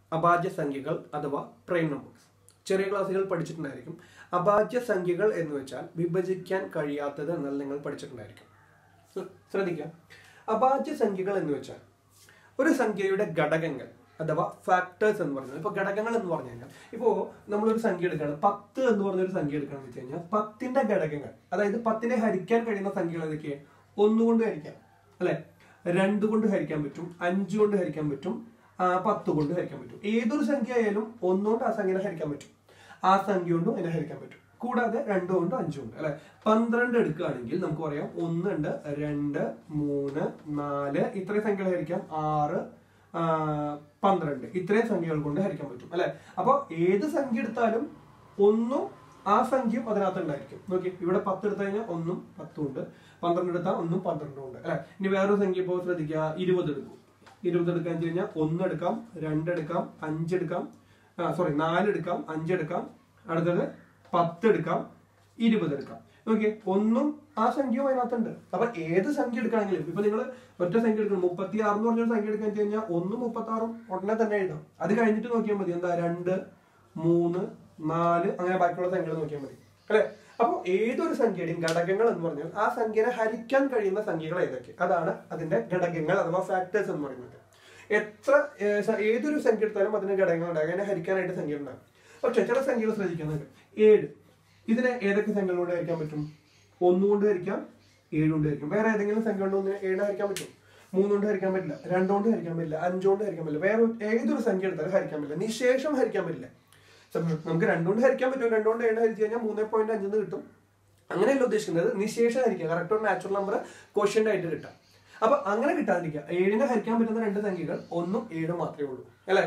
അഭാജ്യ സംഖ്യകൾ അഥവാ prime numbers. ചെറിയ ക്ലാസ്സുകൾ പഠിച്ചിട്ടുണ്ടായിരിക്കും. അഭാജ്യ സംഖ്യകൾ എന്ന് വെച്ചാൽ വിഭജിക്കാൻ കഴിയാത്തത് എന്നാൽ നിങ്ങൾ പഠിച്ചിട്ടുണ്ടായിരിക്കും. ശ്രദ്ധിക്കുക, അഭാജ്യ സംഖ്യകൾ എന്ന് വെച്ചാൽ ഒരു സംഖ്യയുടെ ഘടകങ്ങൾ അഥവാ ഫാക്ടേഴ്സ് എന്ന് പറയുന്നത്. ഇപ്പൊ ഘടകങ്ങൾ എന്ന് പറഞ്ഞു കഴിഞ്ഞാൽ ഇപ്പോൾ നമ്മളൊരു സംഖ്യ എടുക്കുകയാണ്, 10 എന്ന് പറഞ്ഞൊരു സംഖ്യ എടുക്കുകയെന്ന് വെച്ച് കഴിഞ്ഞാൽ 10ന്റെ ഘടകങ്ങൾ, അതായത് 10നെ ഹരിക്കാൻ കഴിയുന്ന സംഖ്യകൾ ഏതൊക്കെയാണ്? 1 കൊണ്ട് ഹരിക്കാം അല്ലെ, 2 കൊണ്ട് ഹരിക്കാൻ പറ്റും, 5 കൊണ്ട് ഹരിക്കാൻ പറ്റും, 10 കൊണ്ട് ഹരിക്കാൻ പറ്റും. ഏതൊരു സംഖ്യ ആയാലും 1 കൊണ്ട് ആ സംഖ്യനെ ഹരിക്കാൻ പറ്റും, ആ സംഖ്യ കൊണ്ടും അതിനെ ഹരിക്കാൻ പറ്റും. കൂടാതെ 2 കൊണ്ട് 5 കൊണ്ട് അല്ലെ. 12 എടുക്കുകയാണെങ്കിൽ നമുക്ക് പറയാം 1 ഉണ്ട്, 2, 3, 4 ഇത്രയും സംഖ്യകൾ ഹരിക്കാം, 6, 12 ഇത്രയും സംഖ്യകൾ കൊണ്ട് ഹരിക്കാൻ പറ്റും അല്ലെ. അപ്പൊ ഏത് സംഖ്യ എടുത്താലും 1ഉം ആ സംഖ്യയും അതിനകത്ത് ഉണ്ടായിരിക്കും. നോക്കി, ഇവിടെ 10 എടുത്തു കഴിഞ്ഞാൽ 1ഉം 10ഉം ഉണ്ട്, 12 എടുത്താൽ 1ഉം 12ഉം ഉണ്ട് അല്ലെ. ഇനി വേറൊരു സംഖ്യ ഇപ്പോൾ ശ്രദ്ധിക്കുക, 20 എടുക്കും. 20 എടുക്കാൻ വെച്ച് കഴിഞ്ഞാൽ 1 എടുക്കാം, 2 എടുക്കാം, 5 എടുക്കാം, 4 എടുക്കാം, 5 എടുക്കാം, അടുത്തത് 10 എടുക്കാം, 20 എടുക്കാം. നോക്കി, 1ഉം ആ സംഖ്യയും അതിനകത്തുണ്ട്. അപ്പൊ ഏത് സംഖ്യ എടുക്കുകയാണെങ്കിലും ഇപ്പൊ നിങ്ങൾ ഒറ്റ സംഖ്യ എടുക്കണം, 36 എന്ന് പറഞ്ഞൊരു സംഖ്യ എടുക്കാൻ വെച്ച് കഴിഞ്ഞാൽ 1ഉം 36ഉം ഉടനെ തന്നെ എഴുതാം. അത് കഴിഞ്ഞിട്ട് നോക്കിയാൽ മതി എന്താ 2, 3, 4 അങ്ങനെ ബാക്കിയുള്ള സംഖ്യകൾ നോക്കിയാൽ മതി അല്ലെ. അപ്പൊ ഏതൊരു സംഖ്യയുടെയും ഘടകങ്ങൾ എന്ന് പറഞ്ഞാൽ ആ സംഖ്യനെ ഹരിക്കാൻ കഴിയുന്ന സംഖ്യകൾ ഏതൊക്കെ, അതാണ് അതിന്റെ ഘടകങ്ങൾ അഥവാ ഫാക്ടേഴ്സ് എന്ന് പറയുന്നത്. ഏതൊരു സംഖ്യ എടുത്താലും അതിന്റെ ഘടകങ്ങൾ ഉണ്ടാകും, അതിനെ ഹരിക്കാനായിട്ട് സംഖ്യ ഉണ്ടാകും. പക്ഷെ ചില സംഖ്യകൾ ശ്രദ്ധിക്കുന്നത് 7, ഇതിനെ ഏതൊക്കെ സംഖ്യകളോട് ഹരിക്കാൻ പറ്റും? 1 കൊണ്ട് ഹരിക്കാം, 7 കൊണ്ട് ഹരിക്കാം. വേറെ ഏതെങ്കിലും സംഖ്യ കൊണ്ട് 7 ഹരിക്കാൻ പറ്റും? 3 കൊണ്ട് ഹരിക്കാൻ പറ്റില്ല, 2 കൊണ്ട് ഹരിക്കാൻ പറ്റില്ല, 5 കൊണ്ട് ഹരിക്കാൻ പറ്റില്ല. വേറെ ഏതൊരു സംഖ്യ എടുത്താലും ഹരിക്കാൻ പറ്റില്ല, നിശേഷം ഹരിക്കാൻ പറ്റില്ല. നമുക്ക് 2 കൊണ്ട് ഹരിക്കാൻ പറ്റും, 2 കൊണ്ട് 7 ഹരിച്ചു കഴിഞ്ഞാൽ 3.5 കിട്ടും. അങ്ങനെയല്ല ഉദ്ദേശിക്കുന്നത്, നിശേഷം ഹരിക്കുക, കറക്റ്റ് ഒരു നാച്ചുറൽ നമ്പർ ക്വഷ്യന്റ് ആയിട്ട് കിട്ടാം. അപ്പൊ അങ്ങനെ കിട്ടാതിരിക്കുക. 7നെ ഹരിക്കാൻ പറ്റുന്ന 2 സംഖ്യകൾ 1ഉം 7ഉം മാത്രമേ ഉള്ളൂ അല്ലെ.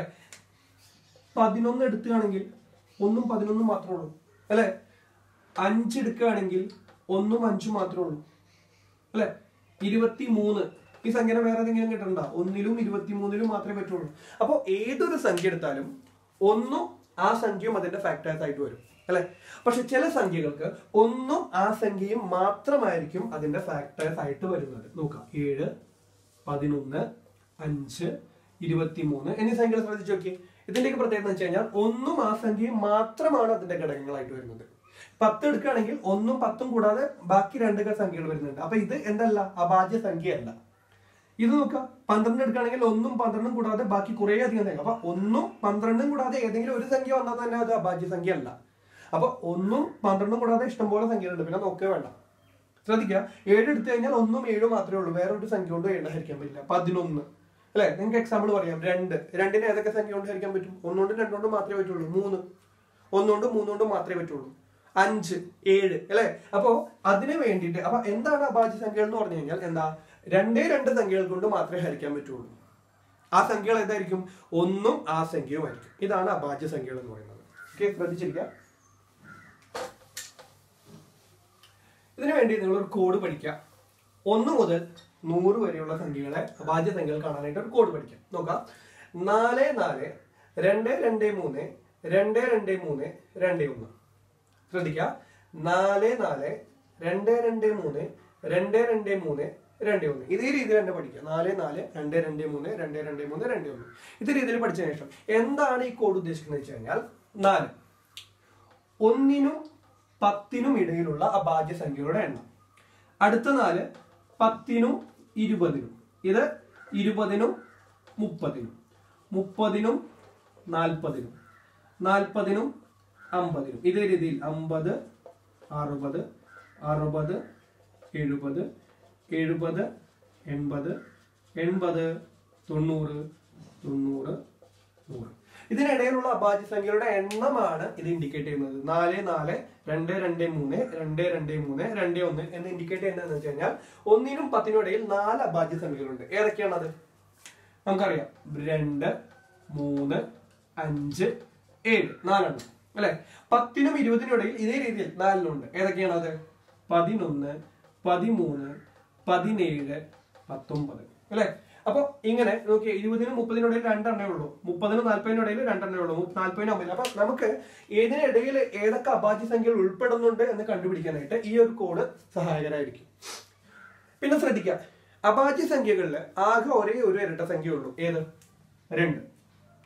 11 എടുക്കുകയാണെങ്കിൽ 1ഉം 11ഉം മാത്രമേ ഉള്ളൂ അല്ലെ. 5 എടുക്കുകയാണെങ്കിൽ 1ഉം 5ഉം മാത്രമേ ഉള്ളൂ അല്ലെ. 23 ഈ സംഖ്യനെ വേറെ ഏതെങ്കിലും കിട്ടണ്ട, 1ലും 23ലും മാത്രമേ പറ്റുള്ളൂ. അപ്പോൾ ഏതൊരു സംഖ്യ എടുത്താലും 1ഉം ആ സംഖ്യയും അതിന്റെ ഫാക്ടേഴ്സ് ആയിട്ട് വരും അല്ലെ. പക്ഷെ ചില സംഖ്യകൾക്ക് 1ഉം ആ സംഖ്യയും മാത്രമായിരിക്കും അതിന്റെ ഫാക്ടേഴ്സ് ആയിട്ട് വരുന്നത്. നോക്കാം, 7, 11, 5, 23 എന്നീ സംഖ്യകൾ ശ്രദ്ധിച്ചു നോക്കി. ഇതിന്റെയൊക്കെ പ്രത്യേകത എന്ന് വെച്ച് കഴിഞ്ഞാൽ 1ഉം ആ സംഖ്യയും മാത്രമാണ് അതിന്റെ ഘടകങ്ങളായിട്ട് വരുന്നത്. 10 എടുക്കുകയാണെങ്കിൽ 1ഉം 10ഉം കൂടാതെ ബാക്കി 2 സംഖ്യകൾ വരുന്നുണ്ട്. അപ്പൊ ഇത് എന്തല്ല, അഭാജ്യ സംഖ്യയല്ല. ഇത് നോക്കാം, 12 എടുക്കുകയാണെങ്കിൽ 1ഉം 12ഉം കൂടാതെ ബാക്കി കുറെ അധികം സംഖ്യ. അപ്പൊ 1ഉം 12ഉം കൂടാതെ ഏതെങ്കിലും ഒരു സംഖ്യ വന്നാൽ തന്നെ അത് അഭാജ്യ സംഖ്യ അല്ല. അപ്പൊ 1ഉം 12ഉം കൂടാതെ ഇഷ്ടംപോലെ സംഖ്യകളുണ്ട്, പിന്നെ നോക്കുക വേണ്ട. ശ്രദ്ധിക്കുക, 7 എടുത്തു കഴിഞ്ഞാൽ 1ഉം 7ഉം മാത്രമേ ഉള്ളൂ, വേറെ ഒരു സംഖ്യ കൊണ്ട് 7 ഹരിക്കാൻ പറ്റില്ല. 11 അല്ലെ. നിങ്ങൾക്ക് എക്സാമ്പിൾ പറയാം, 2നെ ഏതൊക്കെ സംഖ്യ കൊണ്ട് ഹരിക്കാൻ പറ്റും? 1 കൊണ്ടും 2 കൊണ്ടും മാത്രമേ പറ്റുള്ളൂ. 3 1 കൊണ്ടും 3 കൊണ്ടും മാത്രമേ പറ്റുള്ളൂ. 5, 7 അല്ലെ. അപ്പോ അതിന് വേണ്ടിയിട്ട് അപ്പൊ എന്താണ് അഭാജ്യ സംഖ്യകൾ എന്ന് പറഞ്ഞു കഴിഞ്ഞാൽ എന്താ, 2 സംഖ്യകൾ കൊണ്ട് മാത്രമേ ഹരിക്കാൻ പറ്റുള്ളൂ. ആ സംഖ്യകൾ ഏതായിരിക്കും? 1ഉം ആ സംഖ്യയും ആയിരിക്കും. ഇതാണ് അഭാജ്യ സംഖ്യകൾ എന്ന് പറയുന്നത്. ഓക്കെ, ശ്രദ്ധിച്ചിരിക്കുക. ഇതിനു വേണ്ടി നിങ്ങളൊരു കോഡ് പഠിക്കുക. 1 മുതൽ 100 വരെയുള്ള സംഖ്യകളെ അഭാജ്യ സംഖ്യകൾ കാണാനായിട്ട് ഒരു കോഡ് പഠിക്കാം. നോക്കാം, 4, 4, 2, 2, 3, 2, 2, 3, 2, 1. ശ്രദ്ധിക്കുക, 4, 4, 2, 2, 3, 2, 2, 3, 2, 1. ഇതേ രീതിയിൽ തന്നെ പഠിക്കുക. 4, 4, 2, 2, 3, 2, 2, 3, 2, 1. ഇതേ രീതിയിൽ പഠിച്ചതിന് ശേഷം എന്താണ് ഈ കോഡ് ഉദ്ദേശിക്കുന്നത് വെച്ച് കഴിഞ്ഞാൽ, 4 1നും 10നും ഇടയിലുള്ള അഭാജ്യ സംഖ്യകളുടെ എണ്ണം. അടുത്ത 4 10നും 20നും. ഇത് 20നും 30നും, 30നും 40നും, 40നും 50നും. ഇതേ രീതിയിൽ 50, 60, 60, 70, 70, 80, 80, 90, 90, 100. ഇതിനിടയിലുള്ള അഭാജ്യ സംഖ്യകളുടെ എണ്ണമാണ് ഇത് ഇൻഡിക്കേറ്റ് ചെയ്യുന്നത്. 4, 4, 2, 2, 3, 2, 2, 3, 2, 1 എന്ന് ഇൻഡിക്കേറ്റ് ചെയ്യുന്നതെന്ന് വെച്ച് കഴിഞ്ഞാൽ 1നും 10നും ഇടയിൽ 4 അഭാജ്യ സംഖ്യകളുണ്ട്. ഏതൊക്കെയാണത് നമുക്കറിയാം. 2, 3, 5, 7 4 അല്ലെ. 10നും 20നും ഇടയിൽ ഇതേ രീതിയിൽ 4 ഉണ്ട്. ഏതൊക്കെയാണത്? 11, 13, 17, 19 അല്ലെ. അപ്പൊ ഇങ്ങനെ നോക്കി, 20നും 30നും ഇടയിൽ 2 എണ്ണേ ഉള്ളൂ, 30നും 40നും ഇടയിൽ 2 എണ്ണേ ഉള്ളൂ, 40നും 50. അപ്പൊ നമുക്ക് ഇതിനിടയിൽ ഏതൊക്കെ അഭാജ്യ സംഖ്യകൾ ഉൾപ്പെടുന്നുണ്ട് എന്ന് കണ്ടുപിടിക്കാനായിട്ട് ഈ ഒരു കോഡ് സഹായകരമായിരിക്കും. പിന്നെ ശ്രദ്ധിക്കുക, അഭാജ്യ സംഖ്യകളിൽ ആകെ ഒരേ ഒരു ഇരട്ട സംഖ്യ ഉള്ളൂ. ഏത്? 2.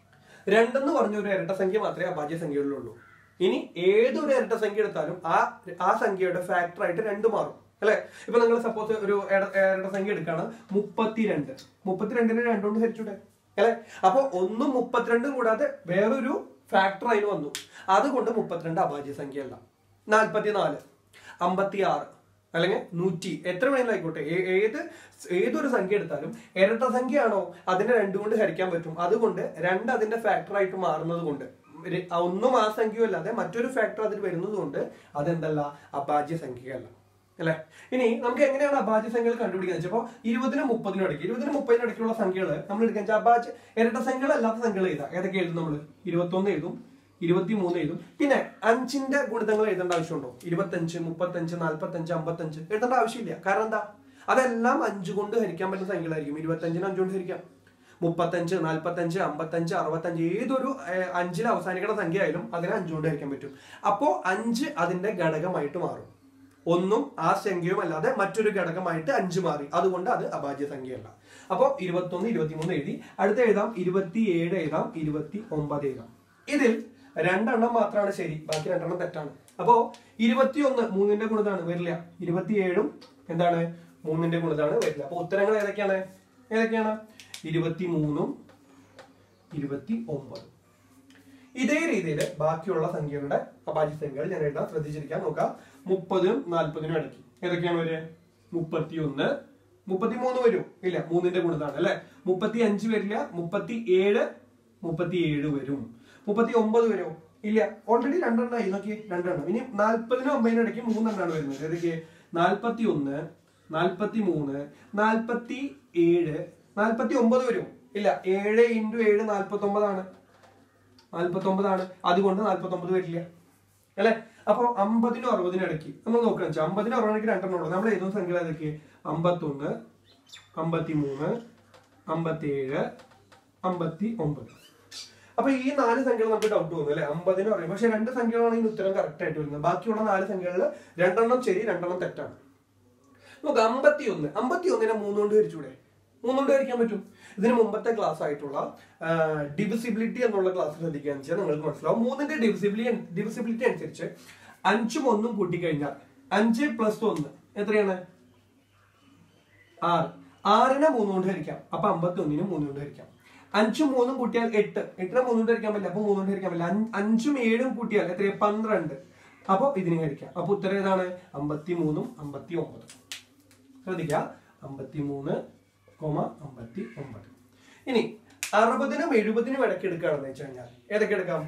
രണ്ടെന്ന് പറഞ്ഞ ഒരു ഇരട്ട സംഖ്യ മാത്രമേ അഭാജ്യ സംഖ്യകളിലുള്ളൂ. ഇനി ഏതൊരു ഇരട്ട സംഖ്യ എടുത്താലും ആ സംഖ്യയുടെ ഫാക്ടർ ആയിട്ട് 2 മാറും അല്ലെ. ഇപ്പൊ നിങ്ങൾ സപ്പോസ് ഒരു ഇരട്ട സംഖ്യ എടുക്കാണ് 32. 32നെ 2 കൊണ്ട് ഹരിച്ചൂടെ അല്ലെ. അപ്പൊ 1 32 കൂടാതെ വേറൊരു ഫാക്ടർ അതിന് വന്നു, അതുകൊണ്ട് 32 അഭാജ്യ സംഖ്യയല്ല. 44, 56 അല്ലെങ്കിൽ 100 എത്ര വേണമെങ്കിലും ആയിക്കോട്ടെ, ഏതൊരു സംഖ്യ എടുത്താലും ഇരട്ട സംഖ്യയാണോ അതിനെ 2 കൊണ്ട് ഹരിക്കാൻ പറ്റും. അതുകൊണ്ട് 2 അതിന്റെ ഫാക്ടർ ആയിട്ട് മാറുന്നത് കൊണ്ട്, ഒന്നും ആ സംഖ്യ അല്ലാതെ മറ്റൊരു ഫാക്ടർ അതിൽ വരുന്നത് കൊണ്ട് അതെന്തല്ല, അഭാജ്യ സംഖ്യയല്ല അല്ലെ. ഇനി നമുക്ക് എങ്ങനെയാണ് അഭാജ്യ സംഖ്യകൾ കണ്ടുപിടിക്കുന്നത് വെച്ചപ്പോ 20നും 30നും ഇടയ്ക്ക് 20നും 30നും ഇടയ്ക്കുള്ള സംഖ്യകൾ നമ്മൾ എടുക്കാൻ വെച്ചാൽ അഭാജ്യ ഇരട്ട സംഖ്യകൾ അല്ലാത്ത സംഖ്യകൾ എഴുതാം. ഏതൊക്കെ എഴുതും നമ്മൾ? 21 എഴുതും, 23 എഴുതും. പിന്നെ 5ന്റെ ഗുണിതങ്ങൾ എഴുതേണ്ട ആവശ്യമുണ്ടോ? 25, 35, 45, 55 എഴുതേണ്ട ആവശ്യമില്ല. കാരണം എന്താ? അതെല്ലാം 5 കൊണ്ട് ഹരിക്കാൻ പറ്റുന്ന സംഖ്യകളായിരിക്കും. 25ന് 5 കൊണ്ട് ഹരിക്കാം, 35, 45, 55, 65 ഏതൊരു 5ൽ അവസാനിക്കുന്ന സംഖ്യ ആയാലും അതിനെ 5 കൊണ്ട് ഹരിക്കാൻ പറ്റും. അപ്പോ 5 അതിന്റെ ഘടകമായിട്ട് മാറും. ഒന്നും ആ സംഖ്യയും അല്ലാതെ മറ്റൊരു ഘടകമായിട്ട് 5 മാറി, അതുകൊണ്ട് അത് അഭാജ്യ സംഖ്യയല്ല. അപ്പോ 21, 23 എഴുതി. അടുത്ത എഴുതാം 27 എഴുതാം, 29 എഴുതാം. ഇതിൽ 2 എണ്ണം മാത്രമാണ് ശരി, ബാക്കി 2 എണ്ണം തെറ്റാണ്. അപ്പോ 21 3ന്റെ ഗുണിതാണ്, വരില്ല. 27ഉം എന്താണ്? 3ന്റെ ഗുണിതാണ്, വരില്ല. അപ്പൊ ഉത്തരങ്ങൾ ഏതൊക്കെയാണ്? 23ഉം 29. ഇതേ രീതിയിൽ ബാക്കിയുള്ള സംഖ്യകളുടെ അഭാജ്യ സംഖ്യകൾ ഞാൻ എഴുതാം. ശ്രദ്ധിച്ചിരിക്കാൻ നോക്കാം. 30നും 40നും ഇടയ്ക്ക് ഏതൊക്കെയാണ് വരിക? 31, 33 വരും ഇല്ല, 3ന്റെ ഗുണിതാണ് അല്ലെ. 35 വരില്ല, 37 വരും. 39 വരും ഇല്ല, ഓൾറെഡി 2 എണ്ണം ആയി നോക്കി, 2 എണ്ണം. ഇനി 40നും 50നും ഇടയ്ക്ക് 3 എണ്ണമാണ് വരുന്നത്. ഏതൊക്കെ? 41, 43, 47, 49 വരും ഇല്ല. 7 × 7 49 ആണ്, അതുകൊണ്ട് 49 വരില്ല അല്ലെ. അപ്പൊ 50നും 60നും ഇടയ്ക്ക് നമ്മൾ നോക്കുകയാണെന്ന് വെച്ചാൽ 50നും 60നും ഇടയ്ക്ക് 2 എണ്ണം ഉള്ളൂ. നമ്മൾ എഴുതുന്ന സംഖ്യ ഏതൊക്കെ? 51, 53, 57, 59. അപ്പൊ ഈ 4 സംഖ്യകൾ നമുക്ക് ഡൗട്ട് തോന്നും അല്ലെ. 50നും പറയും, പക്ഷെ 2 സംഖ്യകളാണ് ഇതിന് ഉത്തരം കറക്റ്റ് ആയിട്ട് വരുന്നത്. ബാക്കിയുള്ള 4 സംഖ്യകളിൽ 2 എണ്ണം ശരി, 2 എണ്ണം തെറ്റാണ്. നമുക്ക് 51നെ 3 കൊണ്ട് ഹരിച്ചൂടെ? 3 കൊണ്ട് ഹരിക്കാൻ പറ്റും. ഇതിന് മുമ്പത്തെ ക്ലാസ് ആയിട്ടുള്ള ഡിവിസിബിലിറ്റി എന്നുള്ള ക്ലാസ് ശ്രദ്ധിക്കാന്ന് വെച്ചാൽ നിങ്ങൾക്ക് മനസ്സിലാവും. 3ന്റെ ഡിവിസിബിലിറ്റി അനുസരിച്ച് 5ഉം 1ഉം കൂട്ടിക്കഴിഞ്ഞാൽ 5 + 1 എത്രയാണ്? 6. 6നെ 3 കൊണ്ട് ഹരിക്കാം, അപ്പൊ 51നും 3 കൊണ്ട് ഹരിക്കാം. 5ഉം 3ഉം കൂട്ടിയാൽ 8. 8നെ 3 കൊണ്ട് ഹരിക്കാൻ പറ്റില്ല, അപ്പൊ 3 കൊണ്ട് ഹരിക്കാൻ പറ്റില്ല. 5ഉം 7ഉം കൂട്ടിയാൽ എത്രയാണ്? 12. അപ്പൊ ഇതിനെ ഹരിക്കാം. അപ്പൊ ഉത്തരം ഏതാണ്? 53ഉം 59. ശ്രദ്ധിക്കുക, 53, 59. ഇനി 60നും 70നും ഇടയ്ക്ക് എടുക്കുകയാണെന്ന് വെച്ച് കഴിഞ്ഞാൽ ഏതൊക്കെ എടുക്കാം?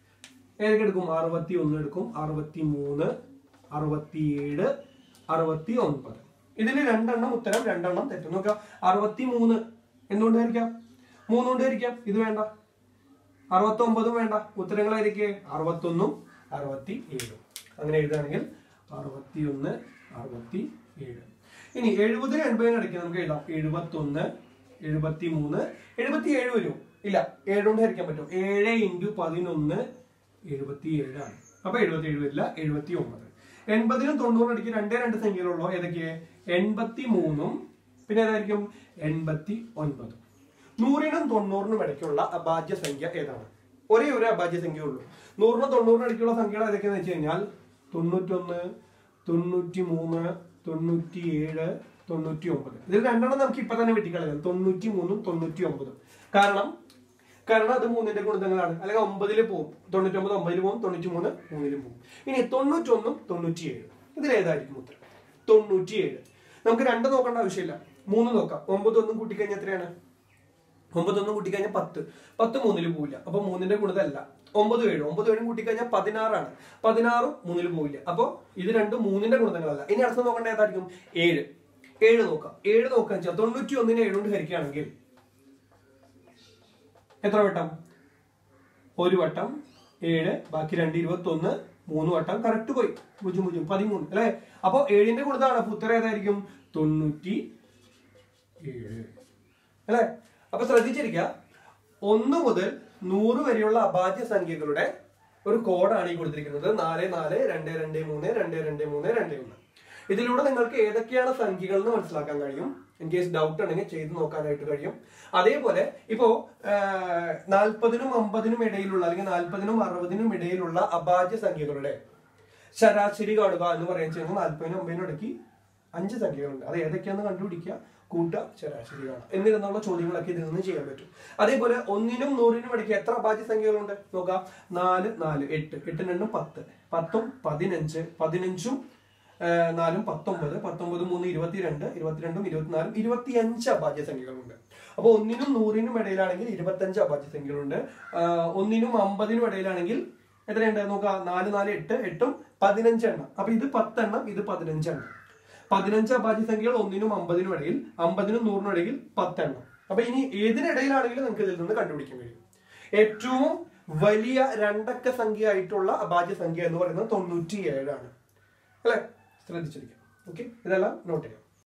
61 എടുക്കും, 63, 67, 69. ഇതിൽ 2 എണ്ണം ഉത്തരം, 2 എണ്ണം തെറ്റും. നോക്കാം. 63 എന്തുകൊണ്ട് ഹരിക്കാം? 3 കൊണ്ട് ഹരിക്കാം. ഇത് വേണ്ട. 69ഉം വേണ്ട. ഉത്തരങ്ങളായിരിക്കെ 61ഉം 67. അങ്ങനെ എഴുതുകയാണെങ്കിൽ 61, 67. ഇനി 70നും 80നും ഇടയ്ക്ക് നമുക്ക് എഴുതാം. 71, 73, 77 വരും ഇല്ല, 7 കൊണ്ട് ഹരിക്കാൻ പറ്റും. 7 × 11 77 ആണ്. അപ്പൊ 77 വരില്ല, 79. 80നും 90നും ഇടയ്ക്ക് 2 സംഖ്യകളുള്ളൂ. ഏതൊക്കെ? 83ഉം പിന്നെ ഏതായിരിക്കും? 89. 100നും 90നും ഇടയ്ക്കുള്ള അഭാജ്യ സംഖ്യ ഏതാണ്? ഒരേ ഒരു അഭാജ്യ സംഖ്യ ഉള്ളൂ. 100നും 90നും ഇടയ്ക്കുള്ള സംഖ്യകൾ ഏതൊക്കെയാന്ന് വെച്ച് കഴിഞ്ഞാൽ 91, 93, 97, 99. ഇതിൽ 2 എണ്ണം നമുക്ക് ഇപ്പൊ തന്നെ വെട്ടിക്കളയാം. 93ഉം 99. കാരണം അത് 3ന്റെ ഗുണിതങ്ങളാണ്. അല്ലെങ്കിൽ 9ൽ പോകും. 99 9ൽ പോകും, 93 3ലും പോകും. ഇനി 91ഉം 97. ഇതിലേതായിരിക്കും ഉത്തരം? 97. നമുക്ക് 2 നോക്കേണ്ട ആവശ്യമില്ല, 3 നോക്കാം. 9 1 കൂട്ടിക്കഴിഞ്ഞാൽ എത്രയാണ്? 9 1 കൂട്ടിക്കഴിഞ്ഞാൽ 10. 10 3ൽ പോവില്ല, അപ്പൊ 3ന്റെ ഗുണിതമല്ല. 9 7 9 7 കൂട്ടിക്കഴിഞ്ഞാൽ 16 ആണ്. 16ഉം 3ൽ പോവില്ല, അപ്പൊ ഇത് രണ്ടും 3ന്റെ ഗുണിതങ്ങളല്ല. ഇനി അടുത്ത നോക്കേണ്ട ഏതായിരിക്കും? 7 നോക്കാം. 7 നോക്കാൻ വെച്ചാൽ 91നെ 7 കൊണ്ട് ഹരിക്കുകയാണെങ്കിൽ എത്ര വട്ടം? 1 വട്ടം 7, ബാക്കി 2 21, 3 വട്ടം കറക്റ്റ് പോയി. 0 0 13 അല്ലെ. അപ്പൊ 7ന്റെ ഗുണിതമാണ്. അപ്പൊ ഉത്തരം ഏതായിരിക്കും? 97 അല്ലെ. അപ്പൊ ശ്രദ്ധിച്ചിരിക്കുക, 1 മുതൽ 100 വരെയുള്ള അഭാജ്യ സംഖ്യകളുടെ ഒരു കോഡാണ് ഈ കൊടുത്തിരിക്കുന്നത്. 4 4 2 2 3 2 2 3 2 1. ഇതിലൂടെ നിങ്ങൾക്ക് ഏതൊക്കെയാണ് സംഖ്യകൾ എന്ന് മനസ്സിലാക്കാൻ കഴിയും. ഇൻ കേസ് ഡൗട്ട് ഉണ്ടെങ്കിൽ ചെയ്ത് നോക്കാനായിട്ട് കഴിയും. അതേപോലെ ഇപ്പോ 40നും 50നും ഇടയിലുള്ള അല്ലെങ്കിൽ 40നും 60നും ഇടയിലുള്ള അഭാജ്യ സംഖ്യകളുടെ ശരാശരി കാണുക എന്ന് പറയുന്നത് 40നും 50നും ഇടയ്ക്ക് 5 സംഖ്യകളുണ്ട്. അത് ഏതൊക്കെയാണെന്ന് കണ്ടുപിടിക്കുക, കൂട്ടുക, ശരാശരി കാണുക എന്നിരുന്നുള്ള ചോദ്യങ്ങളൊക്കെ ഇതിൽ നിന്ന് ചെയ്യാൻ പറ്റും. അതേപോലെ 1നും 100നും ഇടയ്ക്ക് എത്ര അഭാജ്യ സംഖ്യകളുണ്ട് നോക്കാം. 4 4 8 8 2 10 10ഉം 15 15ഉം 4ഉം 19 19 3 22 22ഉം 24ഉം 25 അഭാജ്യ സംഖ്യകളുണ്ട്. അപ്പൊ 1നും 100നും ഇടയിലാണെങ്കിൽ 25 അഭാജ്യ സംഖ്യകളുണ്ട്. 1നും 50നും ഇടയിലാണെങ്കിൽ എത്രയുണ്ട് നോക്കാം. 4 4 8 8ഉം 15 എണ്ണം. അപ്പൊ ഇത് 10 എണ്ണം, ഇത് 15 എണ്ണം. 15 അഭാജ്യ സംഖ്യകൾ 1നും 50നും ഇടയിൽ, 50നും 100നും ഇടയിൽ 10 എണ്ണം. അപ്പൊ ഇനി ഏതിനിടയിലാണെങ്കിലും നമുക്ക് ഇതിൽ നിന്ന് കണ്ടുപിടിക്കാൻ കഴിയും. ഏറ്റവും വലിയ രണ്ടക്ക സംഖ്യ ആയിട്ടുള്ള അഭാജ്യ സംഖ്യ എന്ന് പറയുന്നത് 97 ആണ്. അല്ലെ? ശ്രദ്ധിച്ചിരിക്കാം. ഓക്കെ, ഇതെല്ലാം നോട്ട് ചെയ്യാം.